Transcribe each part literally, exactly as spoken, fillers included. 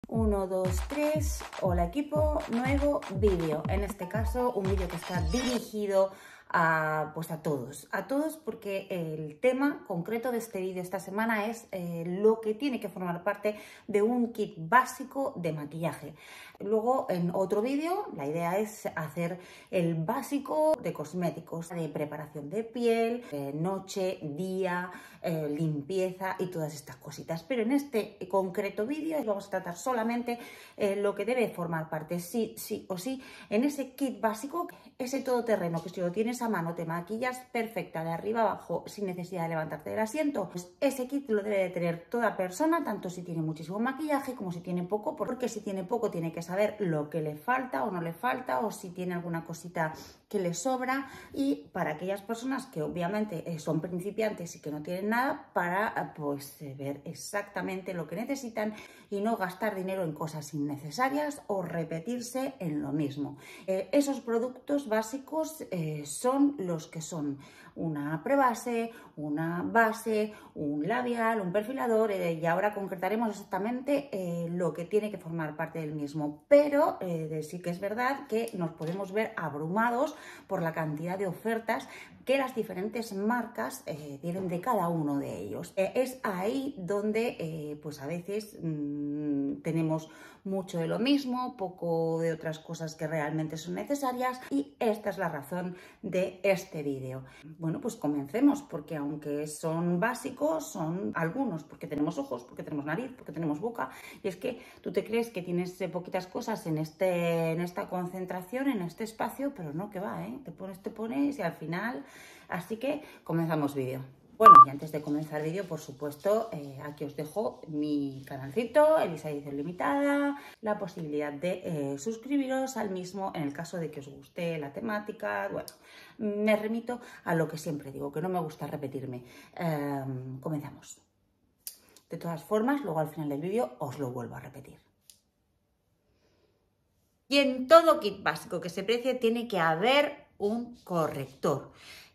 uno, dos, tres, hola equipo, nuevo vídeo. En este caso, un vídeo que está dirigido a, pues a todos, a todos porque el tema concreto de este vídeo esta semana es eh, lo que tiene que formar parte de un kit básico de maquillaje. Luego, en otro vídeo, la idea es hacer el básico de cosméticos, de preparación de piel, eh, noche, día, eh, limpieza y todas estas cositas. Pero en este concreto vídeo vamos a tratar solamente eh, lo que debe formar parte, sí, sí o sí, en ese kit básico, ese todoterreno que si lo tienes a mano te maquillas perfecta de arriba abajo sin necesidad de levantarte del asiento. Pues ese kit lo debe de tener toda persona, tanto si tiene muchísimo maquillaje como si tiene poco, porque si tiene poco tiene que saber lo que le falta o no le falta, o si tiene alguna cosita que le sobra. Y para aquellas personas que obviamente son principiantes y que no tienen nada, para pues ver exactamente lo que necesitan y no gastar dinero en cosas innecesarias o repetirse en lo mismo. Eh, esos productos básicos eh, son los que son una prebase, una base, un labial, un perfilador, eh, y ahora concretaremos exactamente eh, lo que tiene que formar parte del mismo. Pero eh, sí que es verdad que nos podemos ver abrumados por la cantidad de ofertas que las diferentes marcas eh, tienen de cada uno de ellos. Eh, es ahí donde eh, pues a veces mmm, tenemos mucho de lo mismo, poco de otras cosas que realmente son necesarias, y esta es la razón de este vídeo. Bueno, pues comencemos, porque aunque son básicos, son algunos, porque tenemos ojos, porque tenemos nariz, porque tenemos boca, y es que tú te crees que tienes eh, poquitas cosas en, este, en esta concentración, en este espacio, pero no, que va, ¿eh? Te pones, te pones y al final... Así que comenzamos vídeo. Bueno, y antes de comenzar vídeo, por supuesto, eh, aquí os dejo mi canalcito, Elisa Edición Limitada, la posibilidad de eh, suscribiros al mismo en el caso de que os guste la temática. Bueno, me remito a lo que siempre digo, que no me gusta repetirme. Eh, comenzamos. De todas formas, luego al final del vídeo os lo vuelvo a repetir. Y en todo kit básico que se precie tiene que haber un corrector.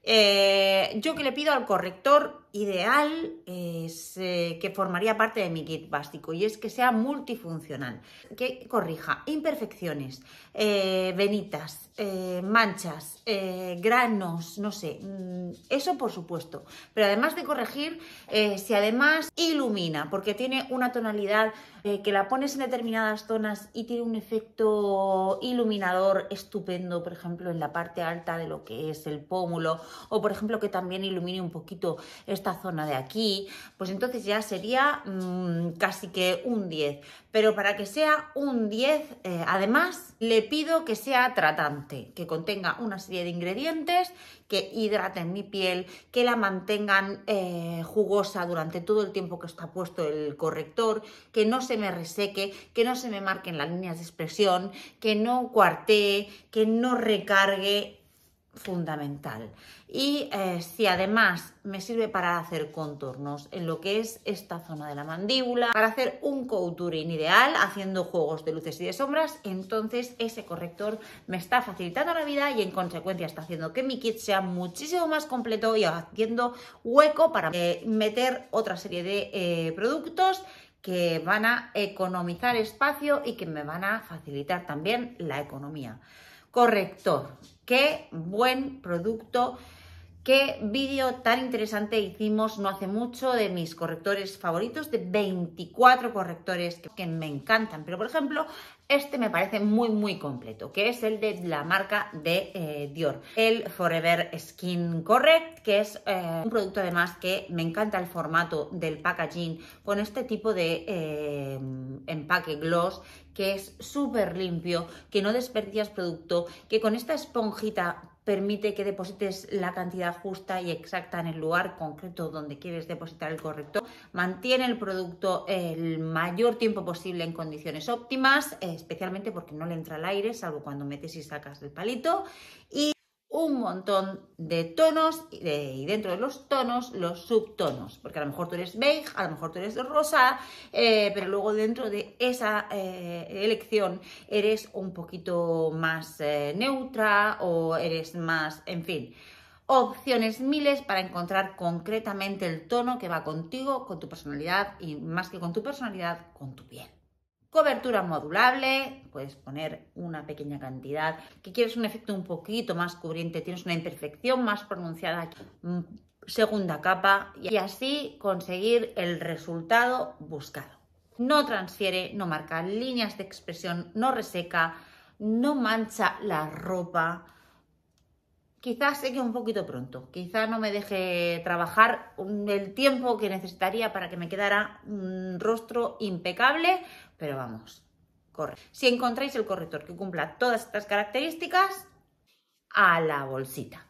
Eh, yo que le pido al corrector ideal es eh, que formaría parte de mi kit básico, y es que sea multifuncional, que corrija imperfecciones, eh, venitas, eh, manchas, eh, granos, no sé, eso por supuesto, pero además de corregir, eh, si además ilumina, porque tiene una tonalidad eh, que la pones en determinadas zonas y tiene un efecto iluminador estupendo, por ejemplo en la parte alta de lo que es el pómulo, o por ejemplo que también ilumine un poquito esta zona de aquí, pues entonces ya sería mmm, casi que un diez. Pero para que sea un diez, eh, además le pido que sea tratante, que contenga una serie de ingredientes que hidraten mi piel, que la mantengan eh, jugosa durante todo el tiempo que está puesto el corrector, que no se me reseque, que no se me marquen las líneas de expresión, que no cuartee, que no recargue. Fundamental. Y eh, si además me sirve para hacer contornos en lo que es esta zona de la mandíbula, para hacer un contouring ideal haciendo juegos de luces y de sombras, entonces ese corrector me está facilitando la vida y en consecuencia está haciendo que mi kit sea muchísimo más completo y haciendo hueco para eh, meter otra serie de eh, productos que van a economizar espacio y que me van a facilitar también la economía. Corrector, qué buen producto, qué vídeo tan interesante hicimos no hace mucho de mis correctores favoritos, de veinticuatro correctores que, que me encantan, pero por ejemplo este me parece muy muy completo, que es el de la marca de eh, Dior, el Forever Skin Correct, que es eh, un producto además que me encanta el formato del packaging con este tipo de eh, empaque gloss, que es súper limpio, que no desperdicias producto, que con esta esponjita permite que deposites la cantidad justa y exacta en el lugar concreto donde quieres depositar el corrector. Mantiene el producto el mayor tiempo posible en condiciones óptimas, especialmente porque no le entra el aire, salvo cuando metes y sacas del palito. Y un montón de tonos y dentro de los tonos los subtonos, porque a lo mejor tú eres beige, a lo mejor tú eres rosa, eh, pero luego dentro de esa eh, elección eres un poquito más eh, neutra o eres más, en fin, opciones miles para encontrar concretamente el tono que va contigo, con tu personalidad y más que con tu personalidad, con tu piel. Cobertura modulable, puedes poner una pequeña cantidad. Que quieres un efecto un poquito más cubriente, tienes una imperfección más pronunciada, segunda capa, y así conseguir el resultado buscado. No transfiere, no marca líneas de expresión, no reseca, no mancha la ropa. Quizás seque un poquito pronto, quizás no me deje trabajar el tiempo que necesitaría para que me quedara un rostro impecable, pero vamos, corre. Si encontráis el corrector que cumpla todas estas características, a la bolsita.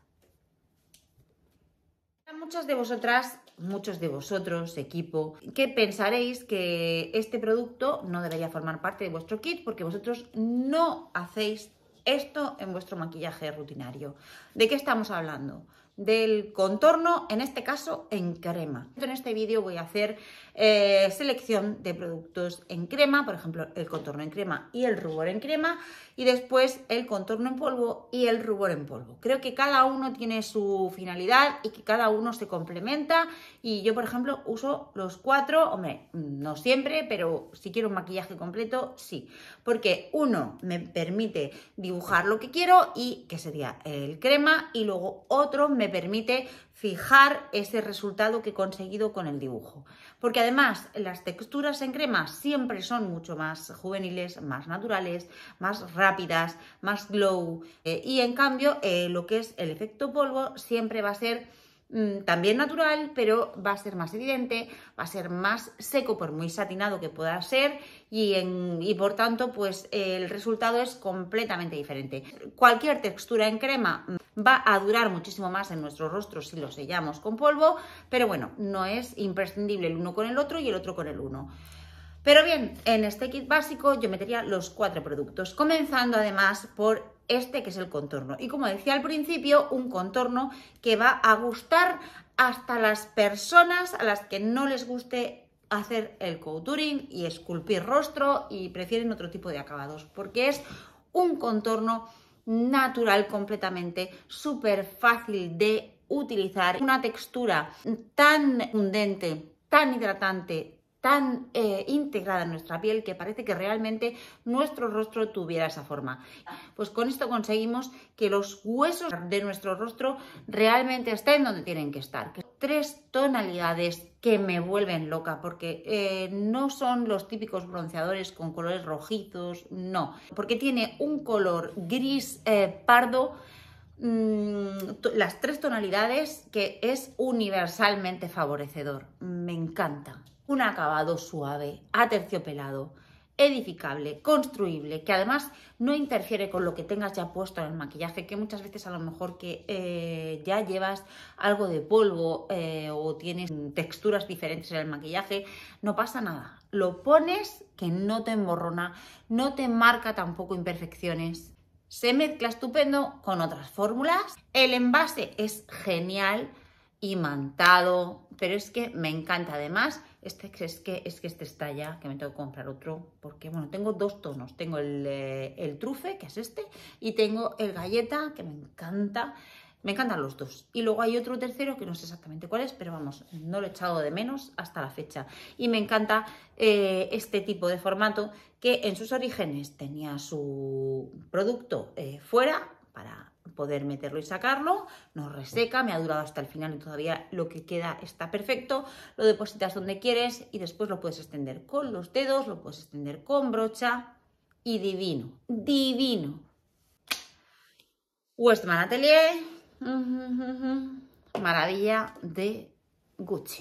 Muchas de vosotras, muchos de vosotros, equipo, que pensaréis que este producto no debería formar parte de vuestro kit porque vosotros no hacéis esto en vuestro maquillaje rutinario. ¿De qué estamos hablando? Del contorno, en este caso en crema. En este vídeo voy a hacer eh, selección de productos en crema, por ejemplo el contorno en crema y el rubor en crema, y después el contorno en polvo y el rubor en polvo. Creo que cada uno tiene su finalidad y que cada uno se complementa, y yo por ejemplo uso los cuatro, hombre, no siempre, pero si quiero un maquillaje completo, sí, porque uno me permite dibujar lo que quiero y que sería el crema, y luego otro me permite fijar ese resultado que he conseguido con el dibujo, porque además las texturas en crema siempre son mucho más juveniles, más naturales, más rápidas, más glow, eh, y en cambio eh, lo que es el efecto polvo siempre va a ser mmm, también natural, pero va a ser más evidente, va a ser más seco por muy satinado que pueda ser, y, en, y por tanto pues eh, el resultado es completamente diferente. Cualquier textura en crema va a durar muchísimo más en nuestro rostro si lo sellamos con polvo, pero bueno, no es imprescindible el uno con el otro y el otro con el uno. Pero bien, en este kit básico yo metería los cuatro productos, comenzando además por este que es el contorno. Y como decía al principio, un contorno que va a gustar hasta las personas a las que no les guste hacer el contouring y esculpir rostro y prefieren otro tipo de acabados, porque es un contorno natural completamente, súper fácil de utilizar, una textura tan fundente, tan hidratante, tan eh, integrada en nuestra piel que parece que realmente nuestro rostro tuviera esa forma. Pues con esto conseguimos que los huesos de nuestro rostro realmente estén donde tienen que estar. Tres tonalidades que me vuelven loca, porque eh, no son los típicos bronceadores con colores rojizos, no, porque tiene un color gris eh, pardo, las tres tonalidades, que es universalmente favorecedor. Me encanta. Un acabado suave, aterciopelado, edificable, construible, que además no interfiere con lo que tengas ya puesto en el maquillaje, que muchas veces a lo mejor que eh, ya llevas algo de polvo eh, o tienes texturas diferentes en el maquillaje, no pasa nada. Lo pones, que no te emborrona, no te marca tampoco imperfecciones. Se mezcla estupendo con otras fórmulas. El envase es genial, imantado, pero es que me encanta. Además, este es que, es que este está ya, que me tengo que comprar otro, porque bueno, tengo dos tonos. Tengo el, eh, el trufe, que es este, y tengo el galleta, que me encanta. Me encantan los dos. Y luego hay otro tercero que no sé exactamente cuál es, pero vamos, no lo he echado de menos hasta la fecha. Y me encanta eh, este tipo de formato, que en sus orígenes tenía su producto eh, fuera para poder meterlo y sacarlo, no reseca, me ha durado hasta el final y todavía lo que queda está perfecto. Lo depositas donde quieres y después lo puedes extender con los dedos, lo puedes extender con brocha y divino, divino. Westman Atelier, maravilla de Gucci.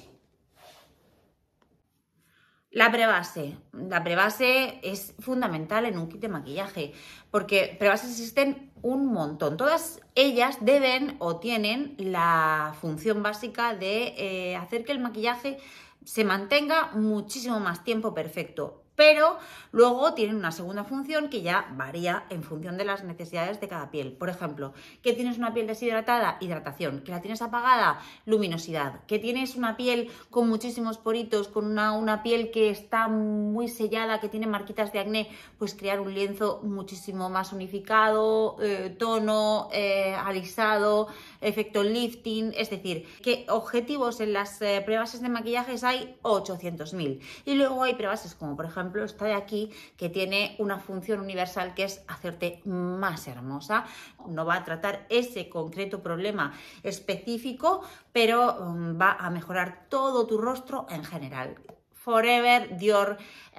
La prebase. La prebase es fundamental en un kit de maquillaje, porque prebases existen un montón. Todas ellas deben o tienen la función básica de eh, hacer que el maquillaje se mantenga muchísimo más tiempo perfecto. Pero luego tienen una segunda función que ya varía en función de las necesidades de cada piel. Por ejemplo, que tienes una piel deshidratada, hidratación. Que la tienes apagada, luminosidad. Que tienes una piel con muchísimos poritos, con una, una piel que está muy sellada, que tiene marquitas de acné, pues crear un lienzo muchísimo más unificado, eh, tono, eh, alisado, efecto lifting. Es decir, que objetivos en las eh, prebases de maquillajes hay ochocientos mil. Y luego hay prebases como por ejemplo ejemplo, esta de aquí, que tiene una función universal que es hacerte más hermosa. No va a tratar ese concreto problema específico, pero um, va a mejorar todo tu rostro en general. Forever Dior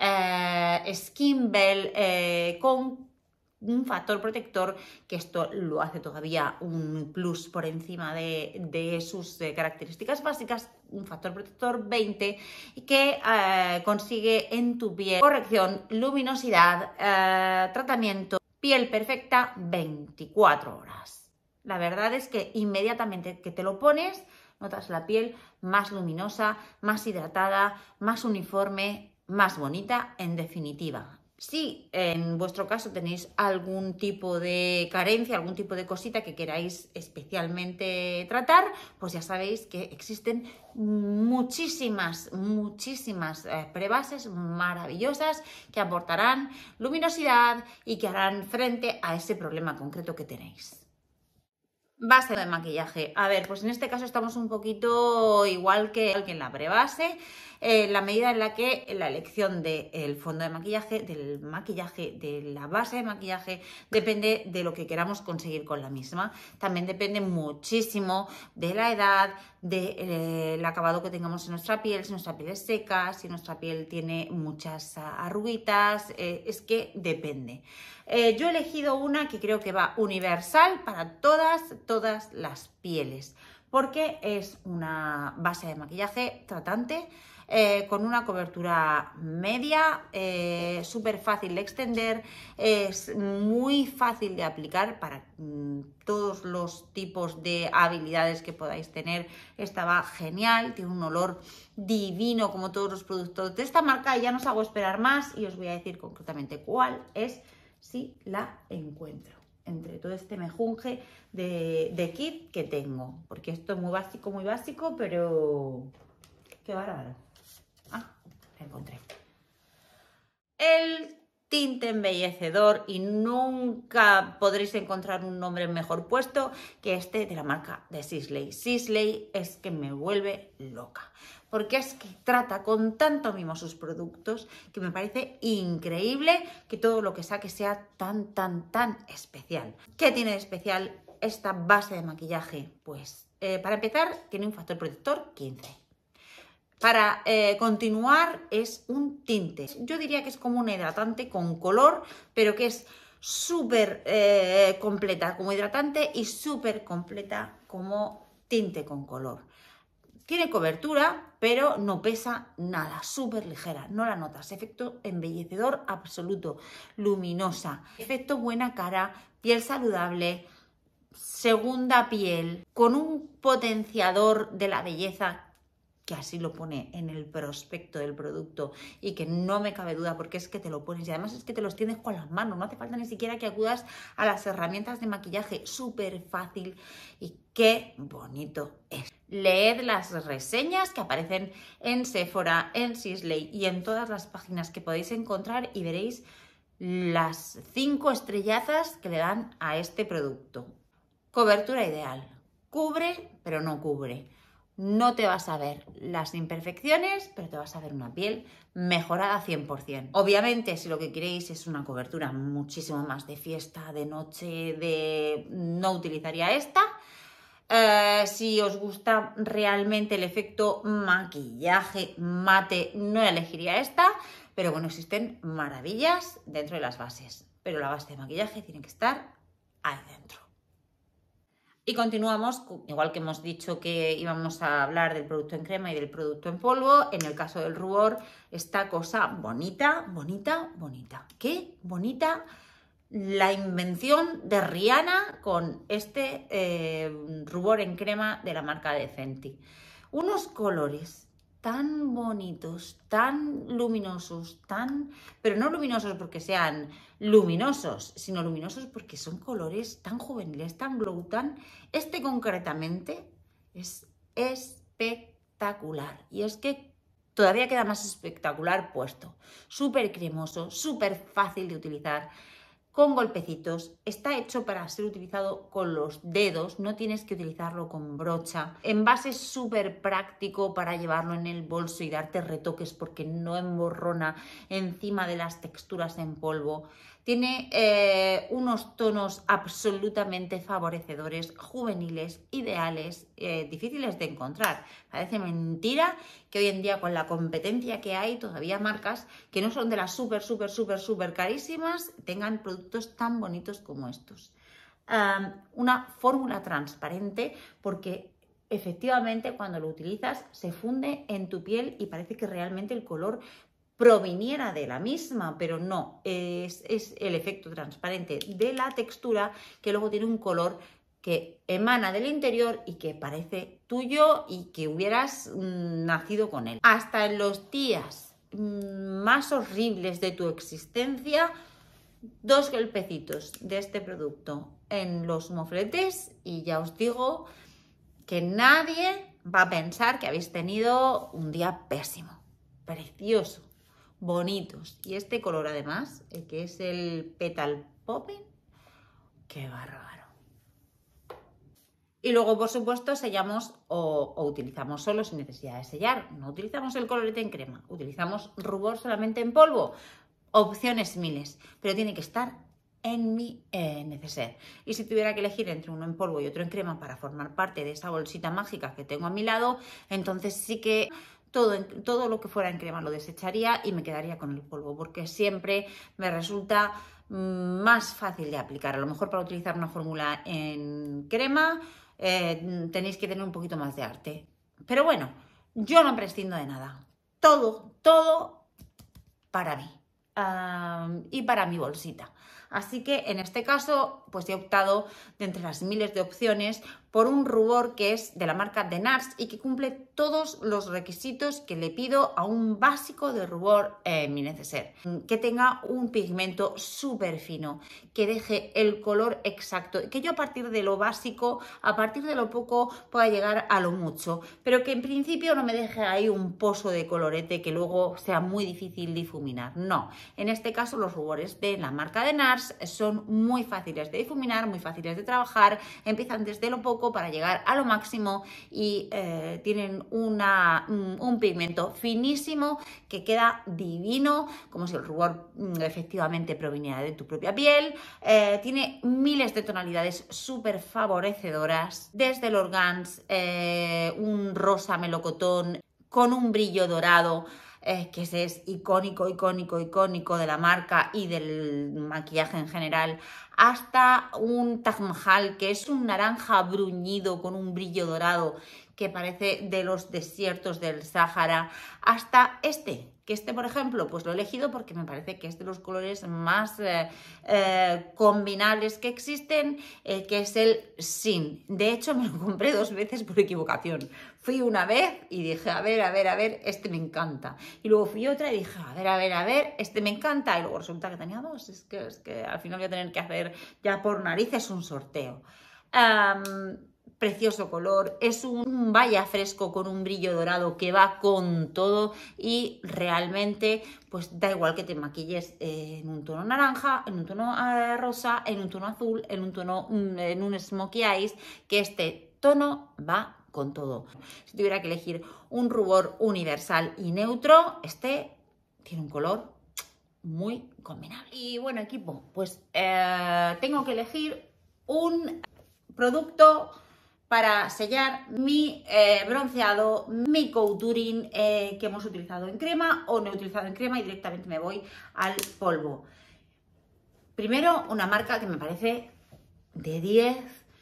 eh, Skin Bell eh, con un factor protector, que esto lo hace todavía un plus por encima de, de sus eh, características básicas, un factor protector veinte, y que eh, consigue en tu piel corrección, luminosidad, eh, tratamiento, piel perfecta veinticuatro horas. La verdad es que inmediatamente que te lo pones, notas la piel más luminosa, más hidratada, más uniforme, más bonita, en definitiva. Si en vuestro caso tenéis algún tipo de carencia, algún tipo de cosita que queráis especialmente tratar, pues ya sabéis que existen muchísimas, muchísimas eh, prebases maravillosas que aportarán luminosidad y que harán frente a ese problema concreto que tenéis. Base de maquillaje. A ver, pues en este caso estamos un poquito igual que, igual que en la prebase, en la medida en la que la elección del fondo de maquillaje, del maquillaje, de la base de maquillaje, depende de lo que queramos conseguir con la misma. También depende muchísimo de la edad, del de, eh, acabado que tengamos en nuestra piel, si nuestra piel es seca, si nuestra piel tiene muchas arruguitas, eh, es que depende. Eh, yo he elegido una que creo que va universal para todas, todas las pieles, porque es una base de maquillaje tratante, eh, con una cobertura media, eh, súper fácil de extender, es muy fácil de aplicar para mm, todos los tipos de habilidades que podáis tener. Esta va genial, tiene un olor divino como todos los productos de esta marca, y ya no os hago esperar más y os voy a decir concretamente cuál es, si la encuentro entre todo este mejunje de, de kit que tengo, porque esto es muy básico, muy básico, pero qué bárbaro. Ah, la encontré. El tinte embellecedor, y nunca podréis encontrar un nombre mejor puesto que este de la marca de Sisley. Sisley es que me vuelve loca, porque es que trata con tanto mimo sus productos que me parece increíble que todo lo que saque sea tan, tan, tan especial. ¿Qué tiene de especial esta base de maquillaje? Pues eh, para empezar, tiene un factor protector quince. Para eh, continuar, es un tinte. Yo diría que es como un hidratante con color, pero que es súper eh, completa como hidratante y súper completa como tinte con color. Tiene cobertura, pero no pesa nada, súper ligera, no la notas. Efecto embellecedor absoluto, luminosa, efecto buena cara, piel saludable, segunda piel, con un potenciador de la belleza, que así lo pone en el prospecto del producto y que no me cabe duda, porque es que te lo pones y además es que te los tienes con las manos, no hace falta ni siquiera que acudas a las herramientas de maquillaje, súper fácil y qué bonito es. Leed las reseñas que aparecen en Sephora, en Sisley y en todas las páginas que podéis encontrar y veréis las cinco estrellazas que le dan a este producto. Cobertura ideal, cubre pero no cubre. No te vas a ver las imperfecciones, pero te vas a ver una piel mejorada cien por cien. Obviamente, si lo que queréis es una cobertura muchísimo más de fiesta, de noche, de... no utilizaría esta. Uh, si os gusta realmente el efecto maquillaje mate, no elegiría esta. Pero bueno, existen maravillas dentro de las bases. Pero la base de maquillaje tiene que estar ahí dentro. Y continuamos, igual que hemos dicho que íbamos a hablar del producto en crema y del producto en polvo, en el caso del rubor, esta cosa bonita, bonita, bonita. ¡Qué bonita la invención de Rihanna con este eh, rubor en crema de la marca de Fenty! Unos colores tan bonitos, tan luminosos, tan... pero no luminosos porque sean luminosos, sino luminosos porque son colores tan juveniles, tan glow, tan... Este concretamente es espectacular. Y es que todavía queda más espectacular puesto. Súper cremoso, súper fácil de utilizar, con golpecitos. Está hecho para ser utilizado con los dedos, no tienes que utilizarlo con brocha. Envase súper práctico para llevarlo en el bolso y darte retoques porque no emborrona encima de las texturas en polvo. Tiene eh, unos tonos absolutamente favorecedores, juveniles, ideales, eh, difíciles de encontrar. Parece mentira que hoy en día con la competencia que hay, todavía marcas que no son de las súper, súper, súper, súper carísimas, tengan productos tan bonitos como estos. Um, una fórmula transparente porque efectivamente cuando lo utilizas se funde en tu piel y parece que realmente el color proviniera de la misma, pero no, es, es el efecto transparente de la textura que luego tiene un color que emana del interior y que parece tuyo y que hubieras mm, nacido con él. Hasta en los días mm, más horribles de tu existencia, dos golpecitos de este producto en los mofletes y ya os digo que nadie va a pensar que habéis tenido un día pésimo. Precioso. Bonitos. Y este color además, el que es el Petal Popping, qué bárbaro. Y luego, por supuesto, sellamos o, o utilizamos solo sin necesidad de sellar. No utilizamos el colorete en crema, utilizamos rubor solamente en polvo. Opciones miles, pero tiene que estar en mi eh, neceser. Y si tuviera que elegir entre uno en polvo y otro en crema para formar parte de esa bolsita mágica que tengo a mi lado, entonces sí que Todo, todo lo que fuera en crema lo desecharía y me quedaría con el polvo, porque siempre me resulta más fácil de aplicar. A lo mejor para utilizar una fórmula en crema eh, tenéis que tener un poquito más de arte. Pero bueno, yo no prescindo de nada. Todo, todo para mí um, y para mi bolsita. Así que en este caso pues he optado de entre las miles de opciones por un rubor que es de la marca de Nars y que cumple todos los requisitos que le pido a un básico de rubor en mi neceser. Que tenga un pigmento súper fino, que deje el color exacto, que yo a partir de lo básico, a partir de lo poco pueda llegar a lo mucho, pero que en principio no me deje ahí un pozo de colorete que luego sea muy difícil difuminar. No, en este caso los rubores de la marca de Nars son muy fáciles de difuminar, muy fáciles de trabajar, empiezan desde lo poco para llegar a lo máximo y eh, tienen una, un, un pigmento finísimo que queda divino, como si el rubor mm, efectivamente proviniera de tu propia piel. Eh, tiene miles de tonalidades súper favorecedoras, desde el organs, eh, un rosa melocotón con un brillo dorado, Eh, que ese es icónico, icónico, icónico de la marca y del maquillaje en general, hasta un Taj Mahal, que es un naranja bruñido con un brillo dorado que parece de los desiertos del Sáhara, hasta este, que este, por ejemplo, pues lo he elegido porque me parece que es de los colores más eh, eh, combinables que existen, eh, que es el Sin. De hecho, me lo compré dos veces por equivocación. Fui una vez y dije, a ver, a ver, a ver, este me encanta. Y luego fui otra y dije, a ver, a ver, a ver, este me encanta. Y luego resulta que tenía dos. Es que, es que al final voy a tener que hacer ya por narices un sorteo. Um, Precioso color, es un vaya fresco con un brillo dorado que va con todo y realmente pues da igual que te maquilles en un tono naranja, en un tono eh, rosa, en un tono azul, en un tono, en un smokey eyes, que este tono va con todo. Si tuviera que elegir un rubor universal y neutro, este tiene un color muy combinable. Y bueno, equipo, pues eh, tengo que elegir un producto para sellar mi eh, bronceado, mi contouring eh, que hemos utilizado en crema o no he utilizado en crema y directamente me voy al polvo. Primero, una marca que me parece de diez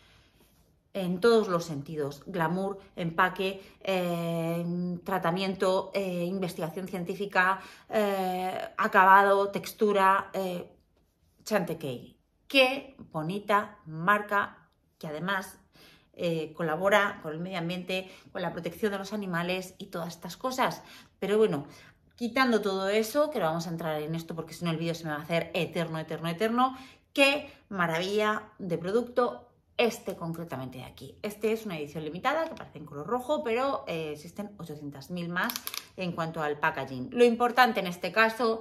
en todos los sentidos: glamour, empaque, eh, tratamiento, eh, investigación científica, eh, acabado, textura, eh, Chantecaille. Qué bonita marca que además Eh, colabora con el medio ambiente, con la protección de los animales y todas estas cosas. Pero bueno, quitando todo eso, que no vamos a entrar en esto porque si no el vídeo se me va a hacer eterno, eterno, eterno. Qué maravilla de producto este concretamente de aquí. Este es una edición limitada que aparece en color rojo, pero eh, existen ochocientas mil más en cuanto al packaging. Lo importante en este caso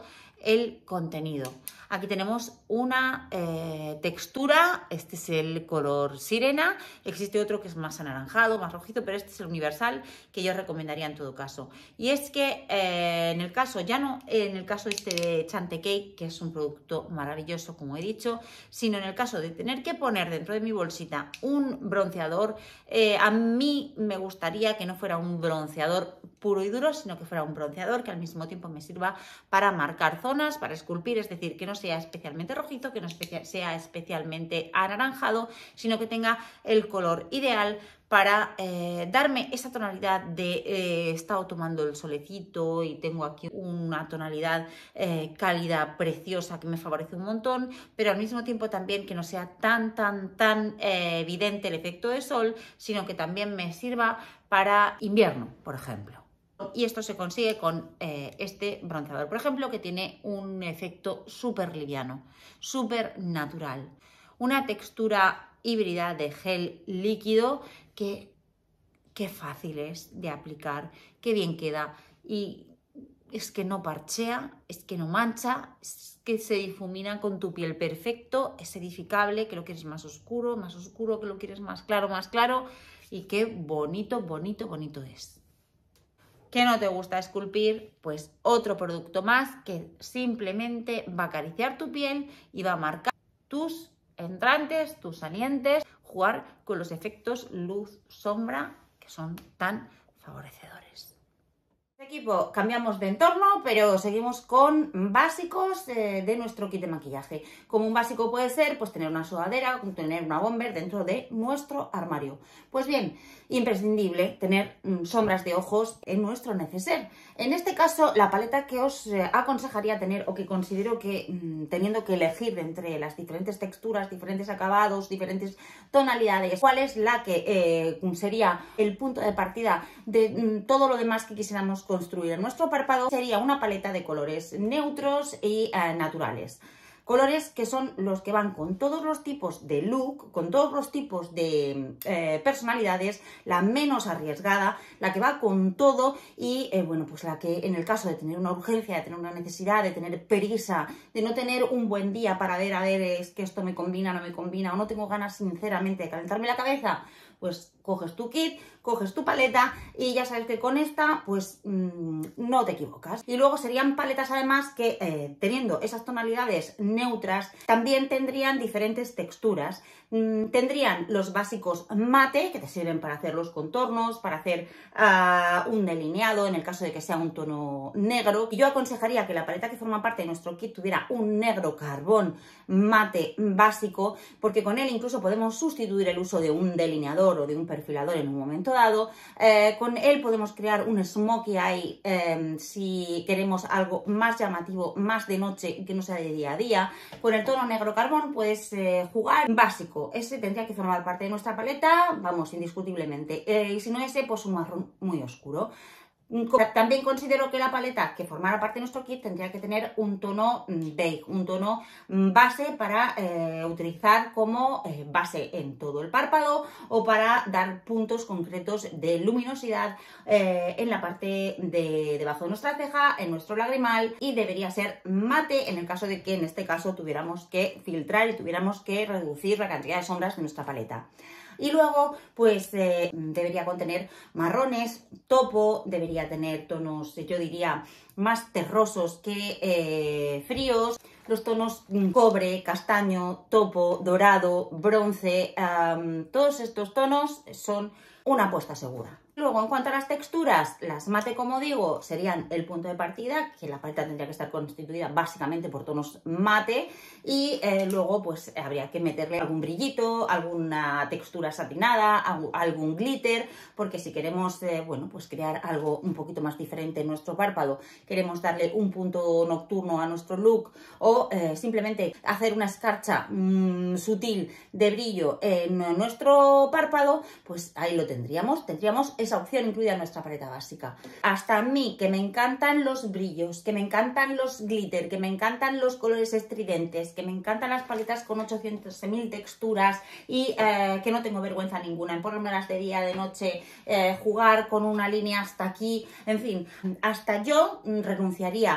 el contenido. Aquí tenemos una eh, textura, este es el color sirena, existe otro que es más anaranjado, más rojizo, pero este es el universal que yo recomendaría en todo caso. Y es que eh, en el caso, ya no en el caso este de Chantecaille, que es un producto maravilloso como he dicho, sino en el caso de tener que poner dentro de mi bolsita un bronceador, eh, a mí me gustaría que no fuera un bronceador puro y duro, sino que fuera un bronceador que al mismo tiempo me sirva para marcar zonas, para esculpir, es decir, que no sea especialmente rojizo, que no sea especialmente anaranjado, sino que tenga el color ideal para eh, darme esa tonalidad de eh, he estado tomando el solecito y tengo aquí una tonalidad eh, cálida, preciosa, que me favorece un montón, pero al mismo tiempo también que no sea tan, tan, tan eh, evidente el efecto de sol, sino que también me sirva para invierno, por ejemplo. Y esto se consigue con eh, este bronceador, por ejemplo, que tiene un efecto súper liviano, súper natural. Una textura híbrida de gel líquido que, que fácil es de aplicar, que bien queda y es que no parchea, es que no mancha, es que se difumina con tu piel perfecto, es edificable, que lo quieres más oscuro, más oscuro, que lo quieres más claro, más claro y qué bonito, bonito, bonito es. ¿Que no te gusta esculpir? Pues otro producto más que simplemente va a acariciar tu piel y va a marcar tus entrantes, tus salientes, jugar con los efectos luz-sombra que son tan favorecedores. Equipo, cambiamos de entorno, pero seguimos con básicos eh, de nuestro kit de maquillaje. Como un básico puede ser, pues tener una sudadera, tener una bomber dentro de nuestro armario. Pues bien, imprescindible tener mm, sombras de ojos en nuestro neceser. En este caso, la paleta que os eh, aconsejaría tener o que considero que mm, teniendo que elegir entre las diferentes texturas, diferentes acabados, diferentes tonalidades, cuál es la que eh, sería el punto de partida de mm, todo lo demás que quisiéramos construir en nuestro párpado, sería una paleta de colores neutros y eh, naturales. Colores que son los que van con todos los tipos de look, con todos los tipos de eh, personalidades, la menos arriesgada, la que va con todo y, eh, bueno, pues la que en el caso de tener una urgencia, de tener una necesidad, de tener prisa, de no tener un buen día para ver, a ver, es que esto me combina, no me combina, o no tengo ganas sinceramente de calentarme la cabeza, pues coges tu kit, coges tu paleta y ya sabes que con esta pues mmm, no te equivocas. Y luego serían paletas además que eh, teniendo esas tonalidades neutras también tendrían diferentes texturas. Mm, tendrían los básicos mate que te sirven para hacer los contornos, para hacer uh, un delineado en el caso de que sea un tono negro. Y yo aconsejaría que la paleta que forma parte de nuestro kit tuviera un negro carbón mate básico, porque con él incluso podemos sustituir el uso de un delineador o de un perfilador en un momento dado. Eh, con él podemos crear un smokey eye eh, si queremos algo más llamativo, más de noche y que no sea de día a día. Con el tono negro carbón puedes eh, jugar básico. Ese tendría que formar parte de nuestra paleta, vamos, indiscutiblemente. Eh, y si no ese, pues un marrón muy oscuro. También considero que la paleta que formara parte de nuestro kit tendría que tener un tono beige, un tono base para eh, utilizar como eh, base en todo el párpado o para dar puntos concretos de luminosidad eh, en la parte de debajo de nuestra ceja, en nuestro lagrimal, y debería ser mate en el caso de que en este caso tuviéramos que filtrar y tuviéramos que reducir la cantidad de sombras de nuestra paleta. Y luego, pues eh, debería contener marrones, topo, debería tener tonos, yo diría, más terrosos que eh, fríos. Los tonos cobre, castaño, topo, dorado, bronce, um, todos estos tonos son una apuesta segura. Luego, en cuanto a las texturas, las mate, como digo, serían el punto de partida, que la paleta tendría que estar constituida básicamente por tonos mate, y eh, luego pues habría que meterle algún brillito, alguna textura satinada, algún glitter, porque si queremos, eh, bueno, pues crear algo un poquito más diferente en nuestro párpado, queremos darle un punto nocturno a nuestro look, o eh, simplemente hacer una escarcha mmm, sutil de brillo en nuestro párpado, pues ahí lo tendríamos, tendríamos esa opción incluida en nuestra paleta básica. Hasta a mí, que me encantan los brillos, que me encantan los glitter, que me encantan los colores estridentes, que me encantan las paletas con ochocientas mil texturas y eh, que no tengo vergüenza ninguna en ponérmelas de día, de noche, eh, jugar con una línea hasta aquí, en fin, hasta yo renunciaría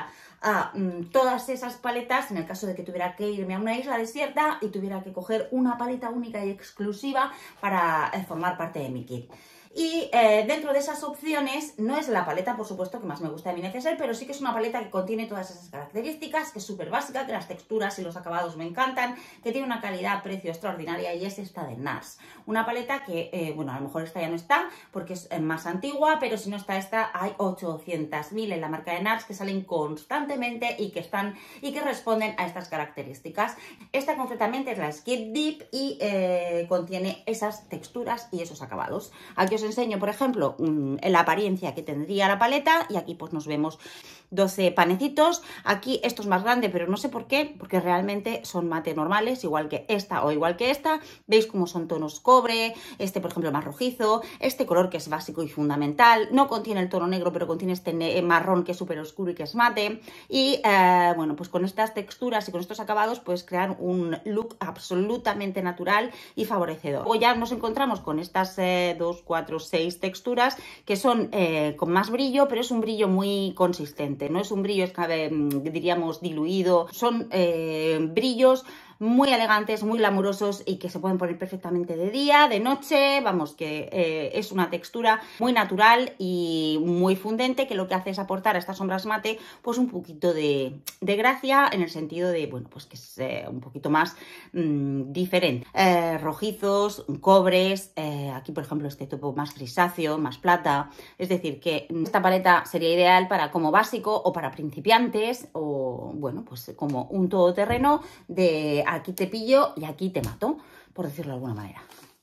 a mm, todas esas paletas en el caso de que tuviera que irme a una isla desierta y tuviera que coger una paleta única y exclusiva para eh, formar parte de mi kit. Y eh, dentro de esas opciones, no es la paleta, por supuesto, que más me gusta de mi neceser, pero sí que es una paleta que contiene todas esas características, que es súper básica, que las texturas y los acabados me encantan, que tiene una calidad-precio extraordinaria, y es esta de NARS. Una paleta que, eh, bueno, a lo mejor esta ya no está porque es más antigua, pero si no está esta, hay ochocientas mil en la marca de NARS que salen constantemente y que están y que responden a estas características. Esta concretamente es la Skip Deep y eh, contiene esas texturas y esos acabados. Aquí os enseño, por ejemplo, la apariencia que tendría la paleta, y aquí pues nos vemos doce panecitos. Aquí esto es más grande, pero no sé por qué, porque realmente son mate normales, igual que esta o igual que esta. Veis cómo son tonos cobre, este por ejemplo más rojizo, este color que es básico y fundamental, no contiene el tono negro, pero contiene este marrón que es súper oscuro y que es mate. Y eh, bueno, pues con estas texturas y con estos acabados puedes crear un look absolutamente natural y favorecedor. Luego ya nos encontramos con estas eh, dos, cuatro, seis texturas que son eh, con más brillo, pero es un brillo muy consistente, no es un brillo, diríamos, diluido, son eh, brillos muy elegantes, muy glamurosos y que se pueden poner perfectamente de día, de noche. Vamos, que eh, es una textura muy natural y muy fundente, que lo que hace es aportar a estas sombras mate pues un poquito de, de gracia, en el sentido de, bueno, pues que es eh, un poquito más mmm, diferente. Eh, rojizos, cobres, eh, aquí por ejemplo este topo más grisáceo, más plata. Es decir, que esta paleta sería ideal para como básico o para principiantes, o bueno, pues como un todoterreno de aquí te pillo y aquí te mato, por decirlo de alguna manera.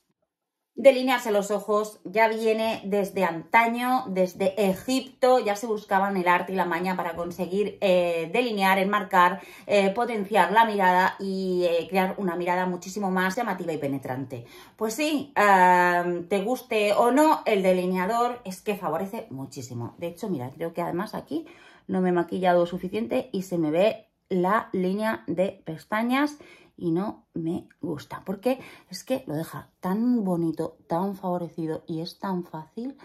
Delinearse los ojos ya viene desde antaño, desde Egipto, ya se buscaban el arte y la maña para conseguir eh, delinear, enmarcar, eh, potenciar la mirada y eh, crear una mirada muchísimo más llamativa y penetrante. Pues sí, eh, te guste o no, el delineador es que favorece muchísimo. De hecho, mira, creo que además aquí no me he maquillado suficiente y se me ve la línea de pestañas y no me gusta, porque es que lo deja tan bonito, tan favorecido y es tan fácil.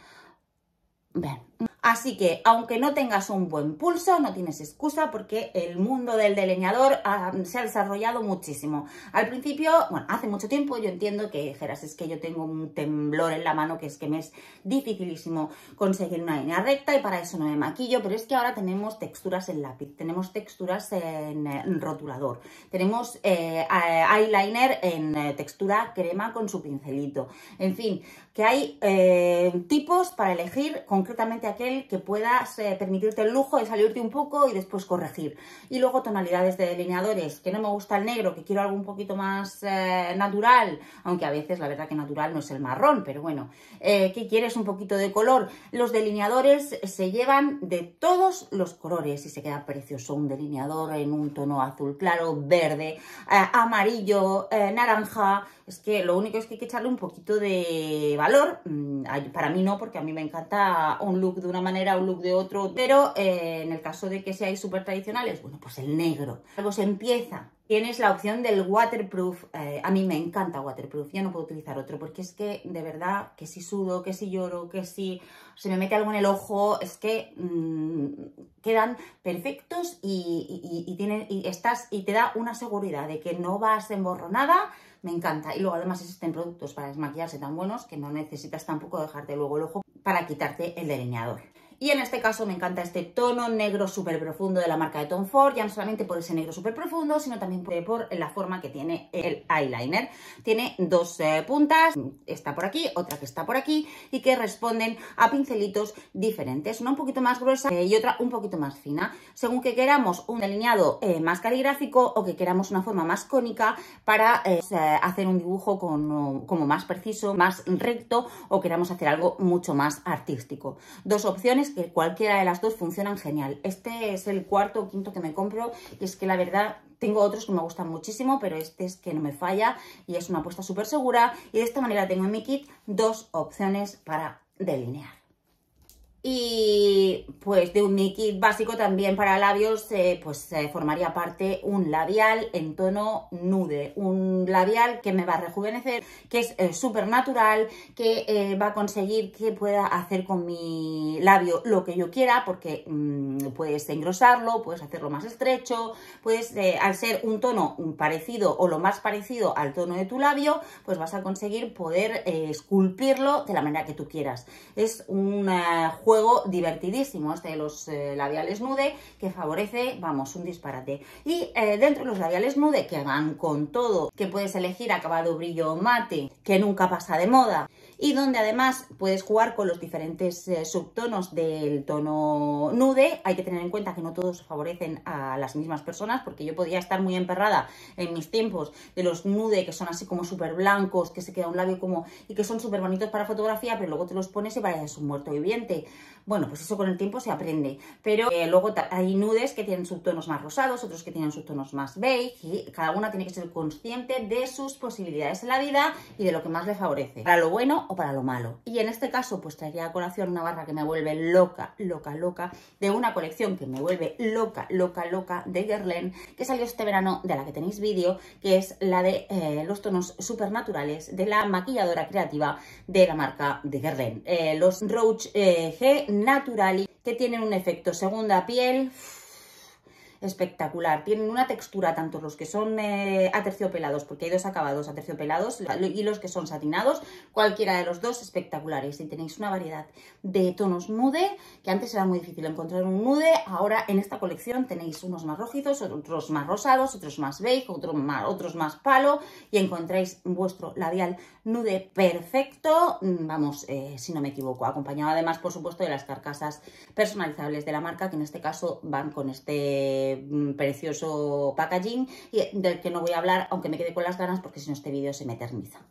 Ven. Así que, aunque no tengas un buen pulso, no tienes excusa, porque el mundo del delineador ah, se ha desarrollado muchísimo. Al principio, bueno, hace mucho tiempo yo entiendo que dijeras, es que yo tengo un temblor en la mano, que es que me es dificilísimo conseguir una línea recta y para eso no me maquillo, pero es que ahora tenemos texturas en lápiz, tenemos texturas en, en rotulador, tenemos eh, eyeliner en eh, textura crema con su pincelito, en fin, que hay eh, tipos para elegir concretamente aquel que puedas eh, permitirte el lujo de salirte un poco y después corregir. Y luego tonalidades de delineadores, que no me gusta el negro, que quiero algo un poquito más eh, natural, aunque a veces la verdad que natural no es el marrón, pero bueno, eh, que quieres un poquito de color. Los delineadores se llevan de todos los colores y se queda precioso un delineador en un tono azul claro, verde, eh, amarillo, eh, naranja. Es que lo único es que hay que echarle un poquito de valor. Para mí no, porque a mí me encanta un look de una manera, un look de otro, pero eh, en el caso de que seáis súper tradicionales, bueno, pues el negro. Luego se empieza. Tienes la opción del waterproof. Eh, a mí me encanta waterproof, ya no puedo utilizar otro, porque es que de verdad que si sudo, que si lloro, que si se me mete algo en el ojo, es que mmm, quedan perfectos y, y, y, tienen, y, estás, y te da una seguridad de que no vas emborronada. Me encanta. Y luego además existen productos para desmaquillarse tan buenos que no necesitas tampoco dejarte luego el ojo para quitarte el delineador. Y en este caso me encanta este tono negro súper profundo de la marca de Tom Ford, ya no solamente por ese negro súper profundo, sino también por la forma que tiene el eyeliner. Tiene dos eh, puntas, esta por aquí, otra que está por aquí, y que responden a pincelitos diferentes, una un poquito más gruesa eh, y otra un poquito más fina, según que queramos un delineado eh, más caligráfico o que queramos una forma más cónica para eh, hacer un dibujo con, como más preciso, más recto, o queramos hacer algo mucho más artístico. Dos opciones que cualquiera de las dos funcionan genial. Este es el cuarto o quinto que me compro y es que la verdad tengo otros que me gustan muchísimo, pero este es que no me falla y es una apuesta súper segura, y de esta manera tengo en mi kit dos opciones para delinear. Y pues de un mi kit básico también para labios, eh, pues eh, formaría parte un labial en tono nude, un labial que me va a rejuvenecer, que es eh, súper natural, que eh, va a conseguir que pueda hacer con mi labio lo que yo quiera, porque mmm, puedes engrosarlo, puedes hacerlo más estrecho, puedes, eh, al ser un tono parecido o lo más parecido al tono de tu labio, pues vas a conseguir poder eh, esculpirlo de la manera que tú quieras. Es un uh, juego divertidísimo este de los eh, labiales nude, que favorece, vamos, un disparate. Y eh, dentro de los labiales nude, que van con todo, que puedes elegir acabado brillo mate, que nunca pasa de moda, y donde además puedes jugar con los diferentes eh, subtonos del tono nude. Hay que tener en cuenta que no todos favorecen a las mismas personas, porque yo podría estar muy emperrada en mis tiempos de los nude, que son así como súper blancos, que se queda un labio como, y que son súper bonitos para fotografía, pero luego te los pones y pareces un muerto viviente. Bueno, pues eso con el tiempo se aprende, pero eh, luego hay nudes que tienen subtonos más rosados, otros que tienen subtonos más beige, y cada una tiene que ser consciente de sus posibilidades en la vida y de lo que más le favorece, para lo bueno o para lo malo. Y en este caso pues traería a colación una barra que me vuelve loca, loca, loca, de una colección que me vuelve loca, loca, loca de Guerlain, que salió este verano, de la que tenéis vídeo, que es la de eh, los tonos supernaturales de la maquilladora creativa de la marca de Guerlain, eh, los Rouge eh, G Naturali, que tienen un efecto segunda piel espectacular. Tienen una textura, tanto los que son eh, aterciopelados, porque hay dos acabados aterciopelados, y los que son satinados, cualquiera de los dos espectaculares. Y tenéis una variedad de tonos nude, que antes era muy difícil encontrar un nude. Ahora en esta colección tenéis unos más rojizos, otros más rosados, otros más beige, otros más, otros más palo, y encontráis vuestro labial nude perfecto, vamos, eh, si no me equivoco, acompañado además, por supuesto, de las carcasas personalizables de la marca, que en este caso van con este mm, precioso packaging, y del que no voy a hablar, aunque me quede con las ganas, porque si no este vídeo se me eterniza.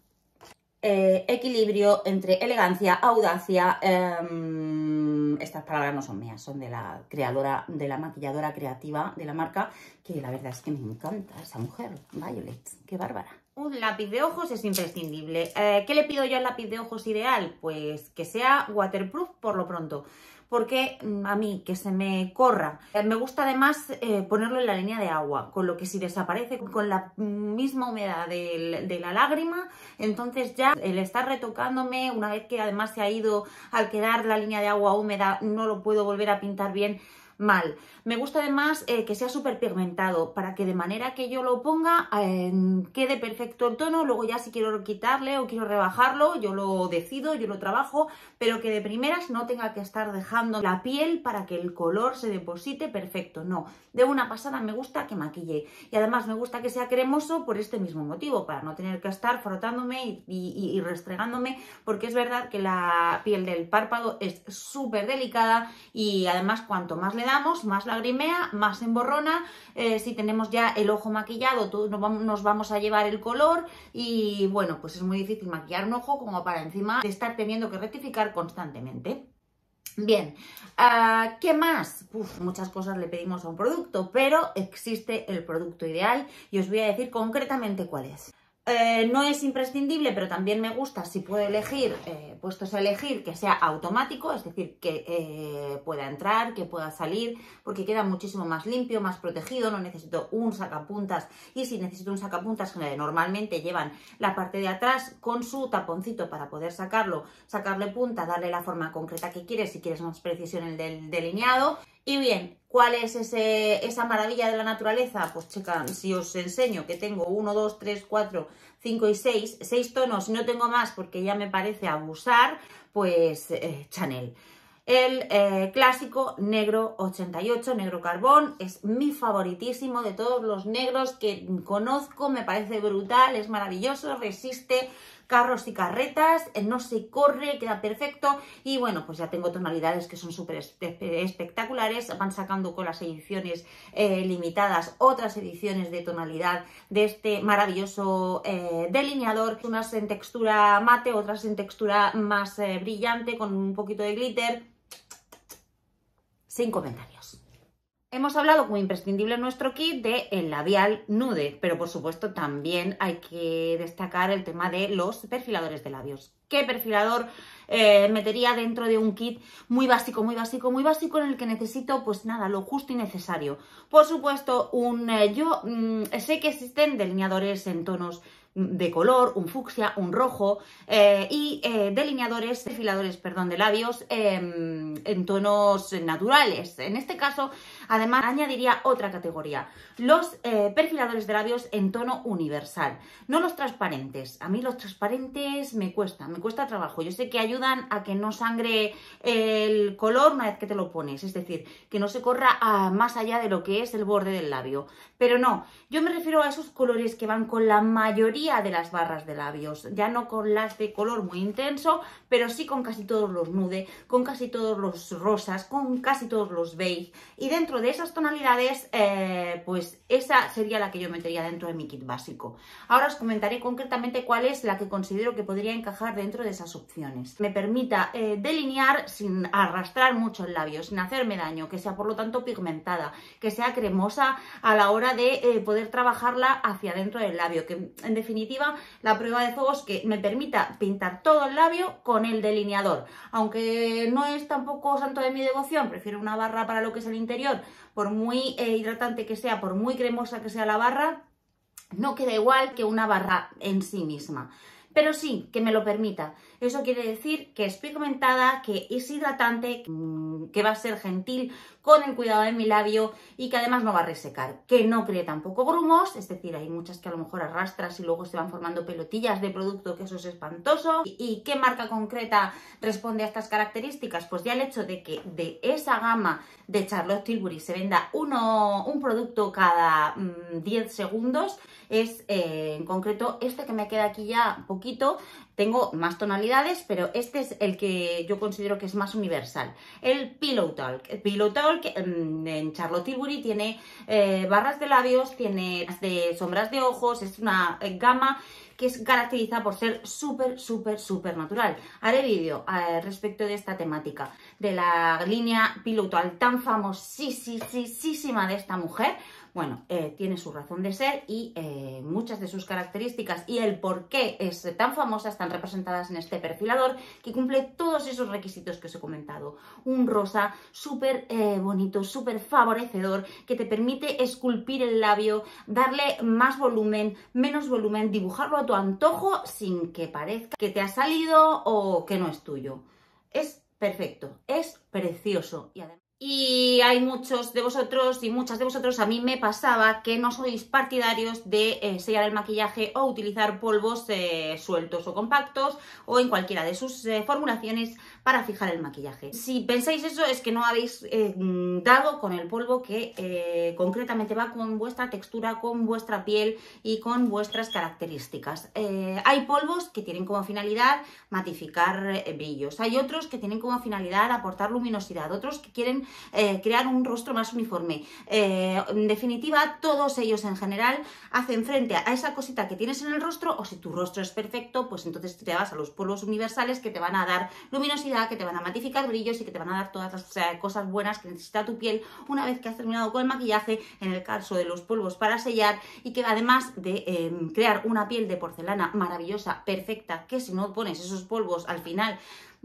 Eh, equilibrio entre elegancia, audacia, eh, estas palabras no son mías, son de la creadora, de la maquilladora creativa de la marca, que la verdad es que me encanta esa mujer, Violet, qué bárbara. Un lápiz de ojos es imprescindible. Eh, ¿Qué le pido yo al lápiz de ojos ideal? Pues que sea waterproof por lo pronto, porque a mí que se me corra. Me gusta además eh, ponerlo en la línea de agua, con lo que si desaparece con la misma humedad de, de la lágrima, entonces ya el estar retocándome, una vez que además se ha ido, al quedar la línea de agua húmeda, no lo puedo volver a pintar bien, mal. Me gusta además eh, que sea súper pigmentado, para que de manera que yo lo ponga eh, quede perfecto el tono. Luego ya si quiero quitarle o quiero rebajarlo, yo lo decido, yo lo trabajo, pero que de primeras no tenga que estar dejando la piel para que el color se deposite perfecto. No, de una pasada me gusta que maquille, y además me gusta que sea cremoso por este mismo motivo, para no tener que estar frotándome y, y, y restregándome, porque es verdad que la piel del párpado es súper delicada, y además cuanto más le damos, más lagrimea, más emborrona. Eh, si tenemos ya el ojo maquillado, todos nos vamos, nos vamos a llevar el color, y bueno, pues es muy difícil maquillar un ojo como para encima de estar teniendo que rectificar constantemente. Bien, uh, ¿qué más? Uf, muchas cosas le pedimos a un producto, pero existe el producto ideal y os voy a decir concretamente cuál es. Eh, no es imprescindible, pero también me gusta, si puedo elegir, eh, puestos a elegir, que sea automático, es decir, que eh, pueda entrar, que pueda salir, porque queda muchísimo más limpio, más protegido. No necesito un sacapuntas, y si necesito un sacapuntas, que normalmente llevan la parte de atrás con su taponcito para poder sacarlo, sacarle punta, darle la forma concreta que quieres, si quieres más precisión en el del delineado. Y bien, ¿cuál es ese, esa maravilla de la naturaleza? Pues chica, si os enseño que tengo uno, dos, tres, cuatro, cinco y seis, seis tonos, y no tengo más porque ya me parece abusar, pues eh, Chanel. El eh, clásico negro ochenta y ocho, negro carbón, es mi favoritísimo de todos los negros que conozco, me parece brutal, es maravilloso, resiste carros y carretas, no se corre, queda perfecto. Y bueno, pues ya tengo tonalidades que son súper espectaculares. Van sacando con las ediciones eh, limitadas otras ediciones de tonalidad de este maravilloso eh, delineador, unas en textura mate, otras en textura más eh, brillante, con un poquito de glitter. Sin comentarios. Hemos hablado como imprescindible en nuestro kit de el labial nude, pero por supuesto también hay que destacar el tema de los perfiladores de labios. ¿Qué perfilador eh, metería dentro de un kit muy básico, muy básico, muy básico, en el que necesito pues nada, lo justo y necesario? Por supuesto, un eh, yo mmm, sé que existen delineadores en tonos de color, un fucsia, un rojo eh, y eh, delineadores, perfiladores, perdón, de labios eh, en tonos naturales. En este caso, además, añadiría otra categoría, los eh, perfiladores de labios en tono universal, no los transparentes. A mí los transparentes me cuesta, me cuesta trabajo. Yo sé que ayudan a que no sangre el color una vez que te lo pones, es decir, que no se corra a más allá de lo que es el borde del labio. Pero no, yo me refiero a esos colores que van con la mayoría de las barras de labios, ya no con las de color muy intenso, pero sí con casi todos los nude, con casi todos los rosas, con casi todos los beige, y dentro de esas tonalidades eh, pues esa sería la que yo metería dentro de mi kit básico. Ahora os comentaré concretamente cuál es la que considero que podría encajar dentro de esas opciones. Me permita eh, delinear sin arrastrar mucho el labio, sin hacerme daño, que sea por lo tanto pigmentada, que sea cremosa a la hora de eh, poder trabajarla hacia dentro del labio, que en definitiva la prueba de fuego es que me permita pintar todo el labio con el delineador, aunque no es tampoco santo de mi devoción, prefiero una barra para lo que es el interior, por muy eh, hidratante que sea, por muy cremosa que sea la barra, no queda igual que una barra en sí misma. Pero sí, que me lo permita. Eso quiere decir que es pigmentada, que es hidratante, que va a ser gentil con el cuidado de mi labio y que además no va a resecar. Que no cree tampoco grumos, es decir, hay muchas que a lo mejor arrastras y luego se van formando pelotillas de producto, que eso es espantoso. ¿Y qué marca concreta responde a estas características? Pues ya el hecho de que de esa gama de Charlotte Tilbury se venda uno, un producto cada mmm, diez segundos, es eh, en concreto este que me queda aquí ya poquito. Tengo más tonalidades, pero este es el que yo considero que es más universal. El Pillow Talk. El Pillow Talk en Charlotte Tilbury tiene eh, barras de labios, tiene de sombras de ojos, es una gama que es caracterizada por ser súper, súper, súper natural. Haré vídeo eh, respecto de esta temática, de la línea Pillow Talk tan famosísima de esta mujer. Bueno, eh, tiene su razón de ser y eh, muchas de sus características y el por qué es tan famosa están representadas en este perfilador, que cumple todos esos requisitos que os he comentado. Un rosa súper eh, bonito, súper favorecedor, que te permite esculpir el labio, darle más volumen, menos volumen, dibujarlo a tu antojo sin que parezca que te ha salido o que no es tuyo. Es perfecto, es precioso y además... Y hay muchos de vosotros y muchas de vosotros, a mí me pasaba que no sois partidarios de eh, sellar el maquillaje o utilizar polvos eh, sueltos o compactos o en cualquiera de sus eh, formulaciones para fijar el maquillaje. Si pensáis eso es que no habéis eh, dado con el polvo que eh, concretamente va con vuestra textura, con vuestra piel y con vuestras características. Eh, hay polvos que tienen como finalidad matificar eh, brillos, hay otros que tienen como finalidad aportar luminosidad, otros que quieren Eh, crear un rostro más uniforme. Eh, en definitiva, todos ellos en general hacen frente a esa cosita que tienes en el rostro, o si tu rostro es perfecto, pues entonces te vas a los polvos universales que te van a dar luminosidad, que te van a matificar brillos y que te van a dar todas las eh, cosas buenas que necesita tu piel una vez que has terminado con el maquillaje, en el caso de los polvos para sellar, y que además de eh, crear una piel de porcelana maravillosa, perfecta, que si no pones esos polvos al final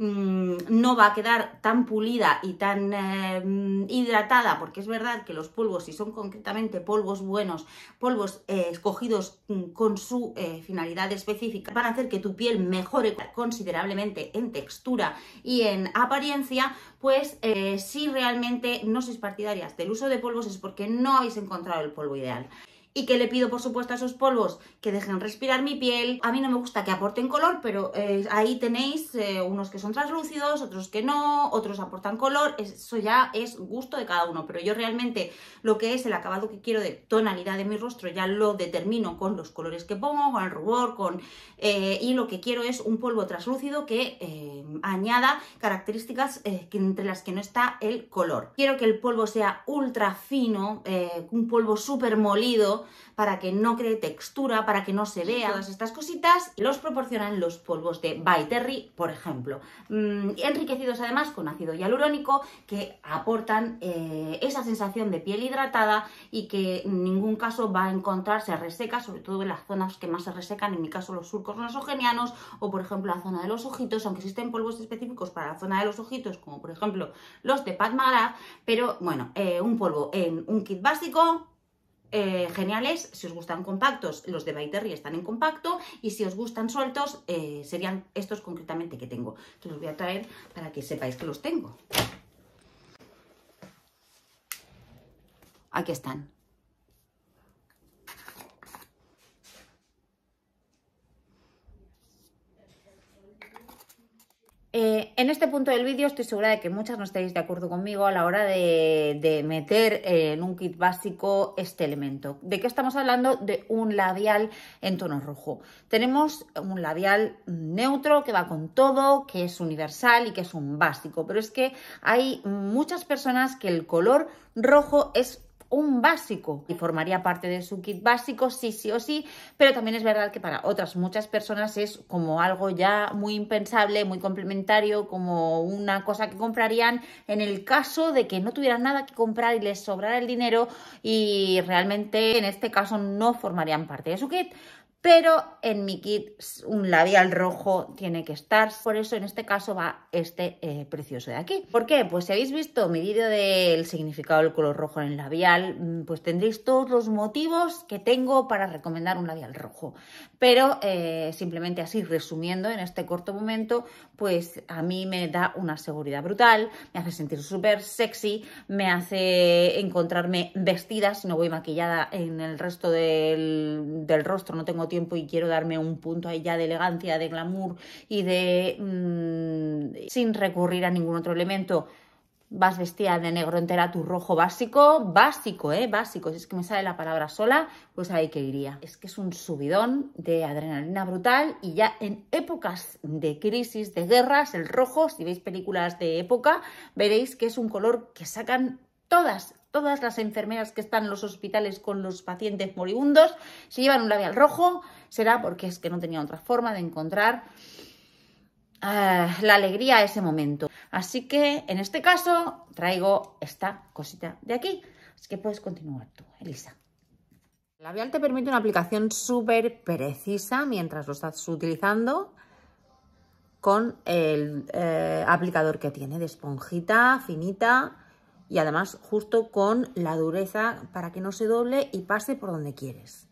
no va a quedar tan pulida y tan eh, hidratada, porque es verdad que los polvos, si son concretamente polvos buenos, polvos eh, escogidos con su eh, finalidad específica, van a hacer que tu piel mejore considerablemente en textura y en apariencia. Pues eh, si realmente no sois partidarias del uso de polvos es porque no habéis encontrado el polvo ideal. ¿Y que le pido, por supuesto, a esos polvos? Que dejen respirar mi piel. A mí no me gusta que aporten color, pero eh, ahí tenéis eh, unos que son translúcidos, otros que no, otros aportan color. Eso ya es gusto de cada uno, pero yo realmente lo que es el acabado que quiero de tonalidad de mi rostro ya lo determino con los colores que pongo, con el rubor, con eh, y lo que quiero es un polvo translúcido que eh, añada características eh, que, entre las que no está el color. Quiero que el polvo sea ultra fino, eh, un polvo súper molido, brillo, para que no cree textura, para que no se vea. Todas estas cositas los proporcionan los polvos de By Terry, por ejemplo. Mm, enriquecidos además con ácido hialurónico, que aportan eh, esa sensación de piel hidratada y que en ningún caso va a encontrarse reseca, sobre todo en las zonas que más se resecan, en mi caso los surcos nasogenianos o por ejemplo la zona de los ojitos, aunque existen polvos específicos para la zona de los ojitos, como por ejemplo los de Pat McGrath, pero bueno, eh, un polvo en un kit básico. Eh, geniales. Si os gustan compactos, los de By Terry están en compacto, y si os gustan sueltos, eh, serían estos concretamente que tengo. Entonces los voy a traer para que sepáis que los tengo. Aquí están. Eh, en este punto del vídeo estoy segura de que muchas no estaréis de acuerdo conmigo a la hora de, de meter eh, en un kit básico este elemento. ¿De qué estamos hablando? De un labial en tono rojo. Tenemos un labial neutro que va con todo, que es universal y que es un básico, pero es que hay muchas personas que el color rojo es un básico y formaría parte de su kit básico, sí, sí o sí, pero también es verdad que para otras muchas personas es como algo ya muy impensable, muy complementario, como una cosa que comprarían en el caso de que no tuvieran nada que comprar y les sobrara el dinero, y realmente en este caso no formarían parte de su kit. Pero en mi kit un labial rojo tiene que estar, por eso en este caso va este eh, precioso de aquí. ¿Por qué? Pues si habéis visto mi vídeo del significado del color rojo en el labial, pues tendréis todos los motivos que tengo para recomendar un labial rojo. Pero eh, simplemente así, resumiendo en este corto momento, pues a mí me da una seguridad brutal, me hace sentir súper sexy, me hace encontrarme vestida, si no voy maquillada en el resto del, del rostro, no tengo tiempo y quiero darme un punto ahí ya de elegancia, de glamour y de mmm, sin recurrir a ningún otro elemento. Vas vestida de negro entera, tu rojo básico, básico, eh, básico, si es que me sale la palabra sola, pues ahí que iría. Es que es un subidón de adrenalina brutal, y ya en épocas de crisis, de guerras, el rojo, si veis películas de época, veréis que es un color que sacan todas, todas las enfermeras que están en los hospitales con los pacientes moribundos. Si llevan un labial rojo, será porque es que no tenían otra forma de encontrar Uh, la alegría a ese momento. Así que en este caso traigo esta cosita de aquí. Así que puedes continuar tú, Elisa. El labial te permite una aplicación súper precisa mientras lo estás utilizando, con el eh, aplicador que tiene de esponjita finita, y además justo con la dureza para que no se doble y pase por donde quieres.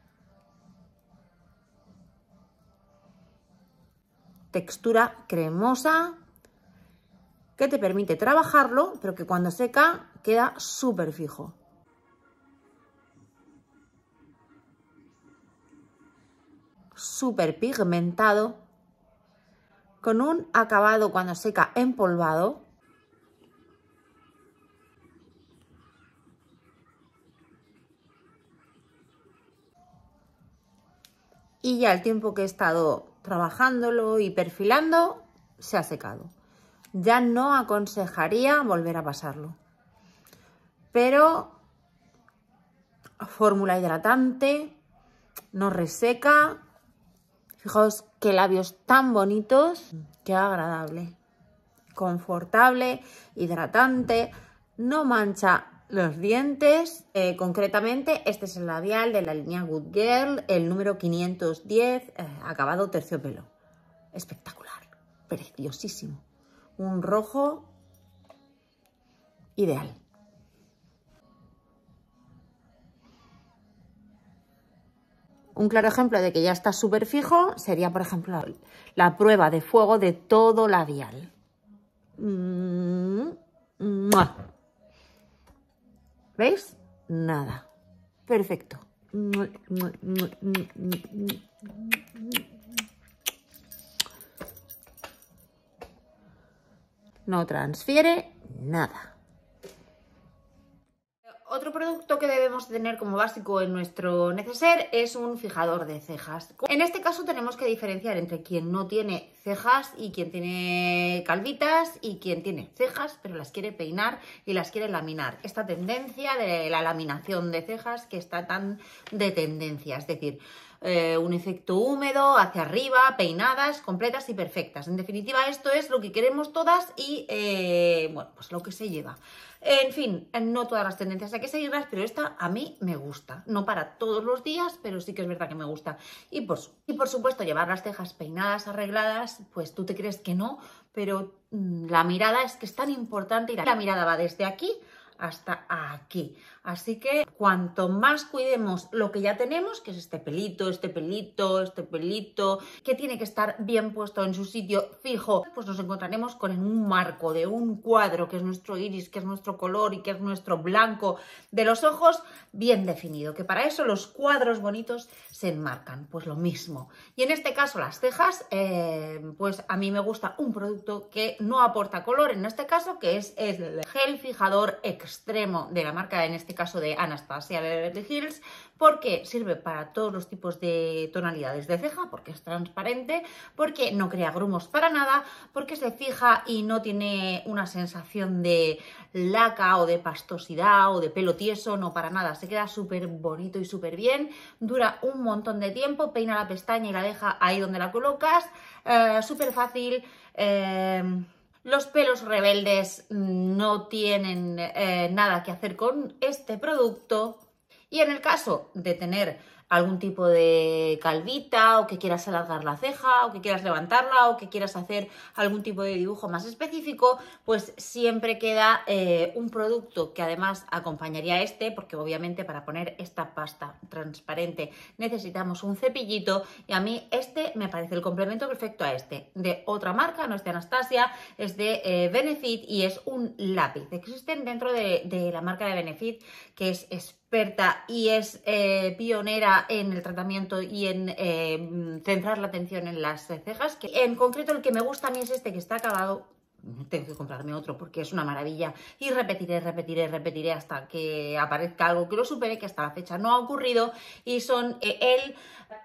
Textura cremosa que te permite trabajarlo, pero que cuando seca queda súper fijo. Súper pigmentado, con un acabado cuando seca empolvado. Y ya el tiempo que he estado trabajándolo y perfilando se ha secado. Ya no aconsejaría volver a pasarlo. Pero fórmula hidratante, no reseca. Fijaos qué labios tan bonitos, qué agradable. Confortable, hidratante, no mancha los dientes. Eh, concretamente, este es el labial de la línea Good Girl, el número quinientos diez, eh, acabado terciopelo. Espectacular, preciosísimo. Un rojo ideal. Un claro ejemplo de que ya está súper fijo sería, por ejemplo, la prueba de fuego de todo labial. ¡Mua! ¿Veis? Nada. Perfecto. No transfiere nada. Otro producto que debemos tener como básico en nuestro neceser es un fijador de cejas. En este caso tenemos que diferenciar entre quien no tiene cejas y quien tiene calvitas y quien tiene cejas pero las quiere peinar y las quiere laminar. Esta tendencia de la laminación de cejas que está tan de tendencia, es decir, eh, un efecto húmedo hacia arriba, peinadas, completas y perfectas. En definitiva, esto es lo que queremos todas y eh, bueno, pues lo que se lleva. En fin, no todas las tendencias hay que seguirlas, pero esta a mí me gusta. No para todos los días, pero sí que es verdad que me gusta. Y por, y por supuesto, llevar las cejas peinadas, arregladas, pues tú te crees que no, pero mmm, la mirada es que es tan importante y la, la mirada va desde aquí hasta aquí. Así que cuanto más cuidemos lo que ya tenemos, que es este pelito, este pelito, este pelito, que tiene que estar bien puesto en su sitio fijo, pues nos encontraremos con un marco de un cuadro que es nuestro iris, que es nuestro color y que es nuestro blanco de los ojos bien definido, que para eso los cuadros bonitos se enmarcan, pues lo mismo. Y en este caso las cejas, eh, pues a mí me gusta un producto que no aporta color, en este caso, que es el gel fijador extremo de la marca, en este caso de Anastasia Beverly Hills, porque sirve para todos los tipos de tonalidades de ceja, porque es transparente, porque no crea grumos para nada, porque se fija y no tiene una sensación de laca o de pastosidad o de pelo tieso, no para nada, se queda súper bonito y súper bien, dura un montón de tiempo, peina la pestaña y la deja ahí donde la colocas, eh, súper fácil. eh, Los pelos rebeldes no tienen eh, nada que hacer con este producto y en el caso de tener algún tipo de calvita o que quieras alargar la ceja o que quieras levantarla o que quieras hacer algún tipo de dibujo más específico, pues siempre queda eh, un producto que además acompañaría a este, porque obviamente para poner esta pasta transparente necesitamos un cepillito y a mí este me parece el complemento perfecto a este, de otra marca, no es de Anastasia, es de eh, Benefit y es un lápiz. Existen dentro de, de la marca de Benefit, que es experta y es eh, pionera en el tratamiento y en eh, centrar la atención en las cejas, que en concreto el que me gusta a mí es este que está acabado. Tengo que comprarme otro porque es una maravilla y repetiré, repetiré, repetiré hasta que aparezca algo que lo supere, que hasta la fecha no ha ocurrido, y son eh, el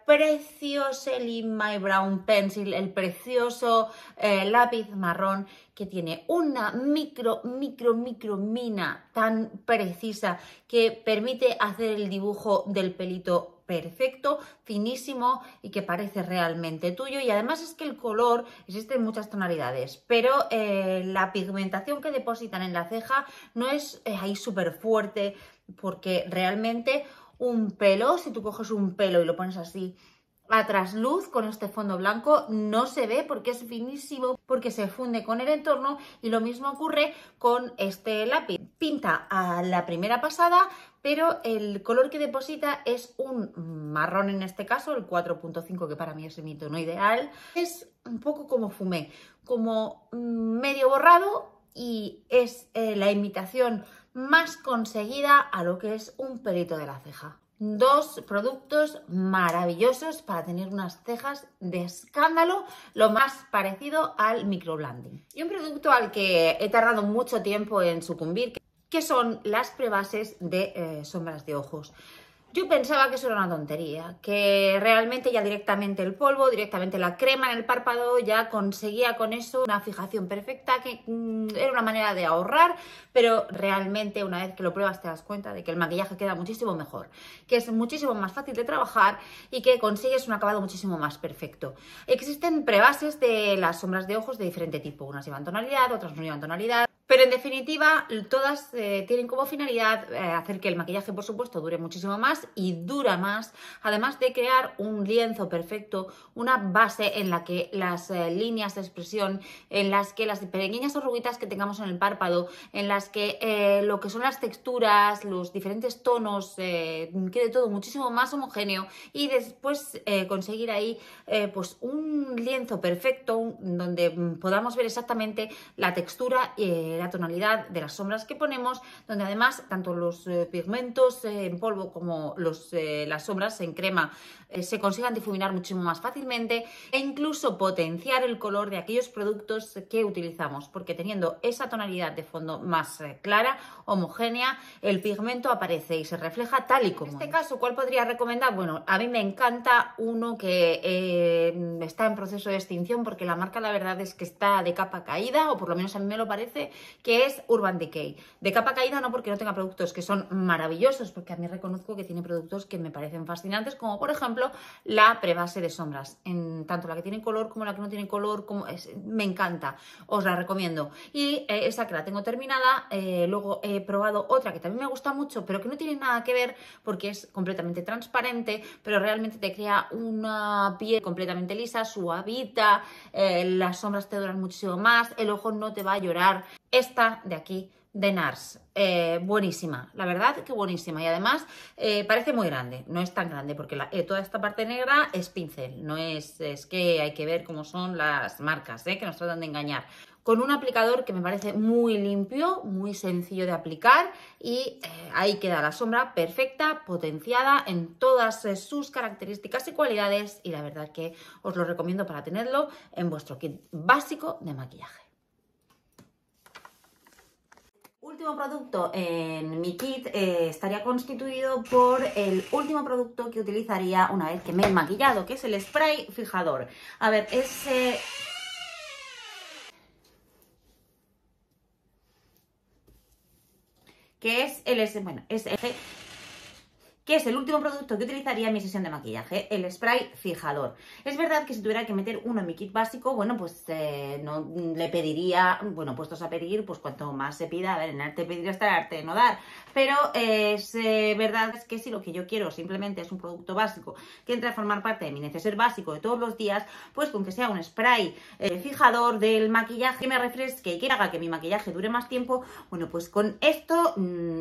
Preciosely My Brown Pencil, el precioso eh, lápiz marrón que tiene una micro, micro, micro mina tan precisa que permite hacer el dibujo del pelito perfecto, finísimo y que parece realmente tuyo. Y además es que el color existe en muchas tonalidades, pero eh, la pigmentación que depositan en la ceja no es eh, ahí súper fuerte, porque realmente un pelo, si tú coges un pelo y lo pones así a trasluz con este fondo blanco, no se ve porque es finísimo, porque se funde con el entorno, y lo mismo ocurre con este lápiz. Pinta a la primera pasada, pero el color que deposita es un marrón, en este caso, el cuatro punto cinco, que para mí es mi tono ideal. Es un poco como fumé, como medio borrado, y es eh, la imitación más conseguida a lo que es un pelito de la ceja. Dos productos maravillosos para tener unas cejas de escándalo, lo más parecido al microblending. Y un producto al que he tardado mucho tiempo en sucumbir, que son las prebases de eh, sombras de ojos. Yo pensaba que eso era una tontería, que realmente ya directamente el polvo, directamente la crema en el párpado ya conseguía con eso una fijación perfecta, que mmm, era una manera de ahorrar, pero realmente una vez que lo pruebas te das cuenta de que el maquillaje queda muchísimo mejor, que es muchísimo más fácil de trabajar y que consigues un acabado muchísimo más perfecto. Existen prebases de las sombras de ojos de diferente tipo, unas llevan tonalidad, otras no llevan tonalidad. Pero en definitiva, todas eh, tienen como finalidad eh, hacer que el maquillaje, por supuesto, dure muchísimo más y dura más, además de crear un lienzo perfecto, una base en la que las eh, líneas de expresión, en las que las pequeñas arruguitas que tengamos en el párpado, en las que eh, lo que son las texturas, los diferentes tonos, eh, quede todo muchísimo más homogéneo, y después eh, conseguir ahí eh, pues un lienzo perfecto un, donde podamos ver exactamente la textura, eh, eh, la tonalidad de las sombras que ponemos, donde además tanto los eh, pigmentos eh, en polvo como los, eh, las sombras en crema eh, se consigan difuminar muchísimo más fácilmente e incluso potenciar el color de aquellos productos que utilizamos, porque teniendo esa tonalidad de fondo más eh, clara, homogénea, el pigmento aparece y se refleja tal y como. En este caso, ¿cuál podría recomendar? Bueno, a mí me encanta uno que eh, está en proceso de extinción porque la marca la verdad es que está de capa caída, o por lo menos a mí me lo parece, que es Urban Decay. De capa caída no porque no tenga productos que son maravillosos, porque a mí reconozco que tiene productos que me parecen fascinantes, como por ejemplo la prebase de sombras, en tanto la que tiene color como la que no tiene color, como es, me encanta, os la recomiendo. Y eh, esa que la tengo terminada, eh, luego he probado otra que también me gusta mucho, pero que no tiene nada que ver porque es completamente transparente, pero realmente te crea una piel completamente lisa, suavita, eh, las sombras te duran muchísimo más, el ojo no te va a llorar. Esta de aquí, de NARS, eh, buenísima, la verdad que buenísima, y además eh, parece muy grande, no es tan grande porque la, eh, toda esta parte negra es pincel, no es, es que hay que ver cómo son las marcas, eh, que nos tratan de engañar. Con un aplicador que me parece muy limpio, muy sencillo de aplicar, y eh, ahí queda la sombra perfecta, potenciada en todas eh, sus características y cualidades, y la verdad que os lo recomiendo para tenerlo en vuestro kit básico de maquillaje. Último producto en mi kit eh, estaría constituido por el último producto que utilizaría una vez que me he maquillado, que es el spray fijador. A ver, es... Eh... que es el, bueno, es el, que es el último producto que utilizaría en mi sesión de maquillaje, el spray fijador. Es verdad que si tuviera que meter uno en mi kit básico, bueno, pues eh, no le pediría, bueno, puestos a pedir, pues cuanto más se pida, a ver, en arte pedir está el arte de no dar, pero eh, es eh, verdad es que si lo que yo quiero simplemente es un producto básico que entre a formar parte de mi neceser básico de todos los días, pues con que sea un spray eh, fijador del maquillaje que me refresque y que haga que mi maquillaje dure más tiempo, bueno, pues con esto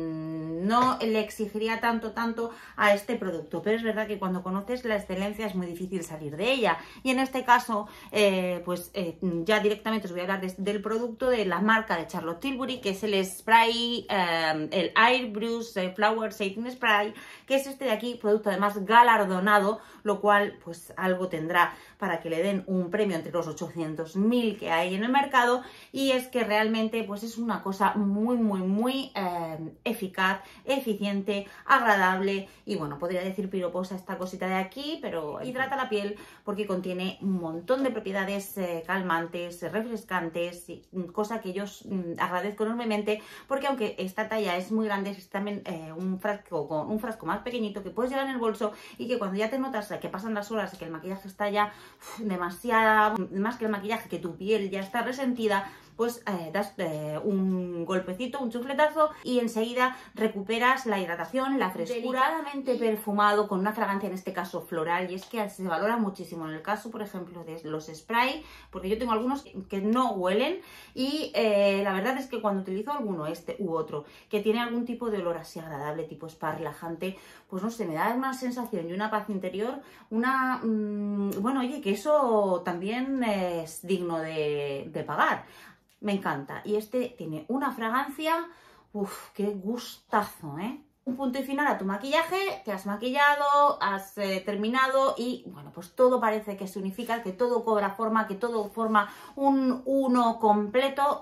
mmm, no le exigiría tanto, tanto a este producto, pero es verdad que cuando conoces la excelencia es muy difícil salir de ella, y en este caso eh, pues eh, ya directamente os voy a hablar de, del producto de la marca de Charlotte Tilbury, que es el spray, eh, el Air Brush Flower Setting Spray, que es este de aquí, producto además galardonado, lo cual pues algo tendrá para que le den un premio entre los ochocientos mil que hay en el mercado, y es que realmente pues es una cosa muy muy muy eh, eficaz, eficiente, agradable, y bueno, podría decir piroposa esta cosita de aquí, pero hidrata la piel porque contiene un montón de propiedades eh, calmantes, refrescantes, y, cosa que yo mm, agradezco enormemente, porque aunque esta talla es muy grande, es también eh, un frasco con un frasco más pequeñito que puedes llevar en el bolso, y que cuando ya te notas que pasan las horas y que el maquillaje está ya uf, demasiada, más que el maquillaje, que tu piel ya está resentida, pues eh, das eh, un golpecito, un chufletazo, y enseguida recuperas la hidratación, la frescura, delicadamente perfumado con una fragancia en este caso floral, y es que se valora muchísimo en el caso, por ejemplo, de los spray, porque yo tengo algunos que no huelen, y eh, la verdad es que cuando utilizo alguno, este u otro, que tiene algún tipo de olor así agradable, tipo spa relajante, pues no sé, me da una sensación y una paz interior, una... Mmm, bueno, oye, que eso también es digno de, de pagar. Me encanta. Y este tiene una fragancia, uff, qué gustazo, ¿eh? Un punto y final a tu maquillaje, te has maquillado, has eh, terminado, y bueno, pues todo parece que se unifica, que todo cobra forma, que todo forma un uno completo.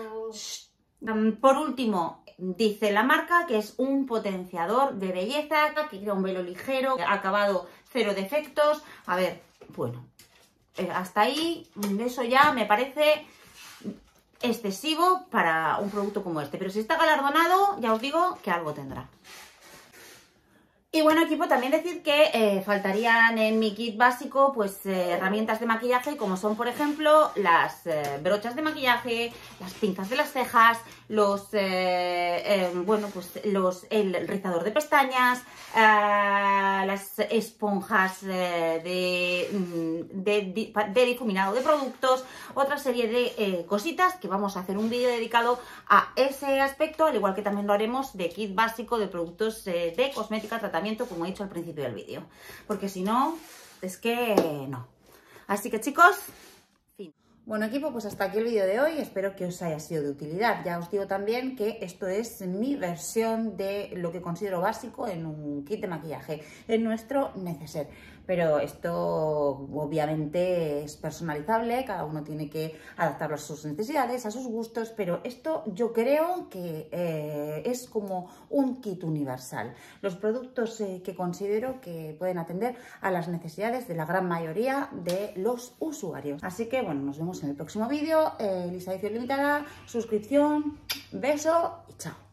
Por último, dice la marca que es un potenciador de belleza, que queda un velo ligero, acabado cero defectos. A ver, bueno, eh, hasta ahí, eso ya me parece excesivo para un producto como este, pero si está galardonado, ya os digo que algo tendrá. Y bueno, equipo, también decir que eh, faltarían en mi kit básico pues eh, herramientas de maquillaje, como son por ejemplo las eh, brochas de maquillaje, las pinzas de las cejas, los eh, eh, bueno pues los el rizador de pestañas, eh, las esponjas eh, de, de, de difuminado de productos, otra serie de eh, cositas que vamos a hacer un vídeo dedicado a ese aspecto, al igual que también lo haremos de kit básico de productos eh, de cosmética, tratamiento, como he dicho al principio del vídeo, porque si no, es que no. Así que chicos, fin. Bueno, equipo, pues hasta aquí el vídeo de hoy, espero que os haya sido de utilidad. Ya os digo también que esto es mi versión de lo que considero básico en un kit de maquillaje, en nuestro neceser. Pero esto obviamente es personalizable, cada uno tiene que adaptarlo a sus necesidades, a sus gustos, pero esto yo creo que eh, es como un kit universal. Los productos eh, que considero que pueden atender a las necesidades de la gran mayoría de los usuarios. Así que bueno, nos vemos en el próximo vídeo. Eh, Lisa Edición Limitada, suscripción, beso y chao.